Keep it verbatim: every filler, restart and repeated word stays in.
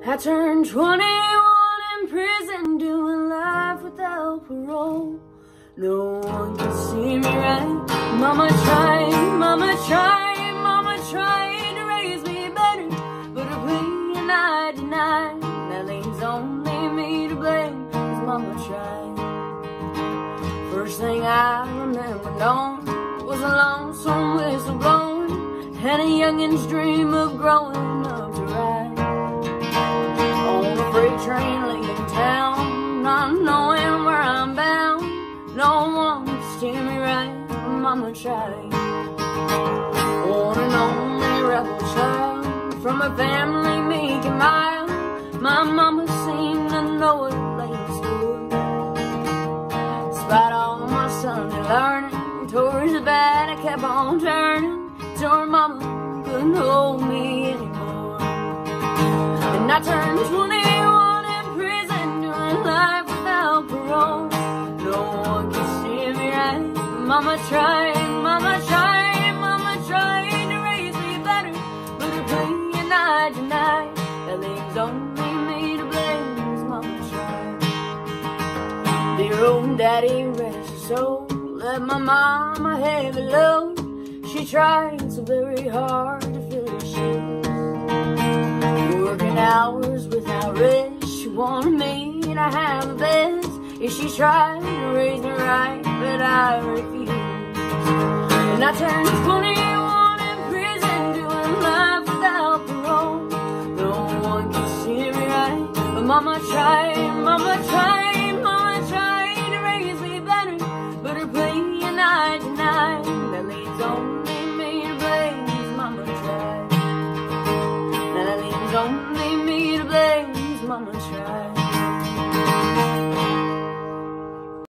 I turned twenty-one in prison, doing life without parole. No one can see me right. Mama tried, mama tried, mama tried to raise me better, but her plea and I denied. That leaves only me to blame, 'cause mama tried. First thing I remember knowing was a lonesome whistle blowing, and a youngin's dream of growing up to ride on a freight train leaving town, not knowing where I'm bound. No one can steer me right, but mama tried. One and only rebel child from a family meek and mild, my mama seemed to know what lady stood. Despite all my Sunday learning, towards the bad I kept on turning, till her mama couldn't hold me anymore. And I turned twenty-one in prison, doing life without parole. No one can see me right. Mama tried, mama tried, mama tried to raise me better, but her plea and I denied. That leaves only me to blame, 'cause mama tried. Dear old daddy, rest his soul, let my mama heavy load. She tried so very hard to fill her shoes, working hours without rest. She wanted me to have the best. Yeah, she tried to raise me right, but I refused. And I turned twenty-one